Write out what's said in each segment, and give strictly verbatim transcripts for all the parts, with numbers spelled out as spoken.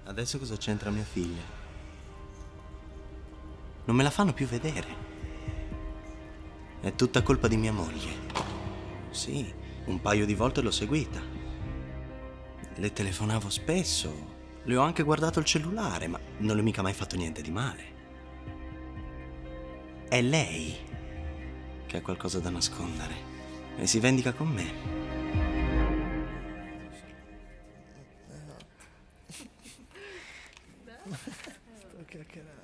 Adesso cosa c'entra mia figlia? Non me la fanno più vedere. È tutta colpa di mia moglie. Sì, un paio di volte l'ho seguita. Le telefonavo spesso. Le ho anche guardato il cellulare, ma non le ho mica mai fatto niente di male. È lei che ha qualcosa da nascondere e si vendica con me. Sto chiacchierando.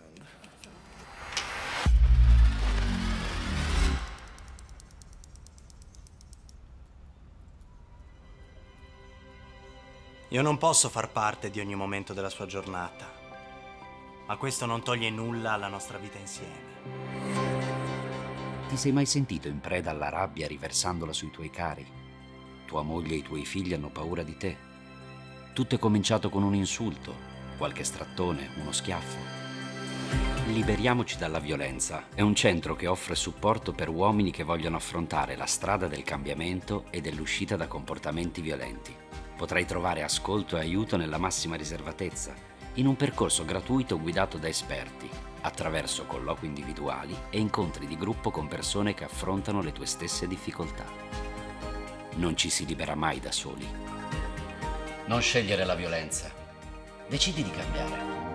Io non posso far parte di ogni momento della sua giornata, ma questo non toglie nulla alla nostra vita insieme. Ti sei mai sentito in preda alla rabbia riversandola sui tuoi cari? Tua moglie e i tuoi figli hanno paura di te. Tutto è cominciato con un insulto, qualche strattone, uno schiaffo. Liberiamoci dalla violenza è un centro che offre supporto per uomini che vogliono affrontare la strada del cambiamento e dell'uscita da comportamenti violenti. Potrai trovare ascolto e aiuto nella massima riservatezza, in un percorso gratuito guidato da esperti, attraverso colloqui individuali e incontri di gruppo con persone che affrontano le tue stesse difficoltà. Non ci si libera mai da soli. Non scegliere la violenza. Decidi di cambiare.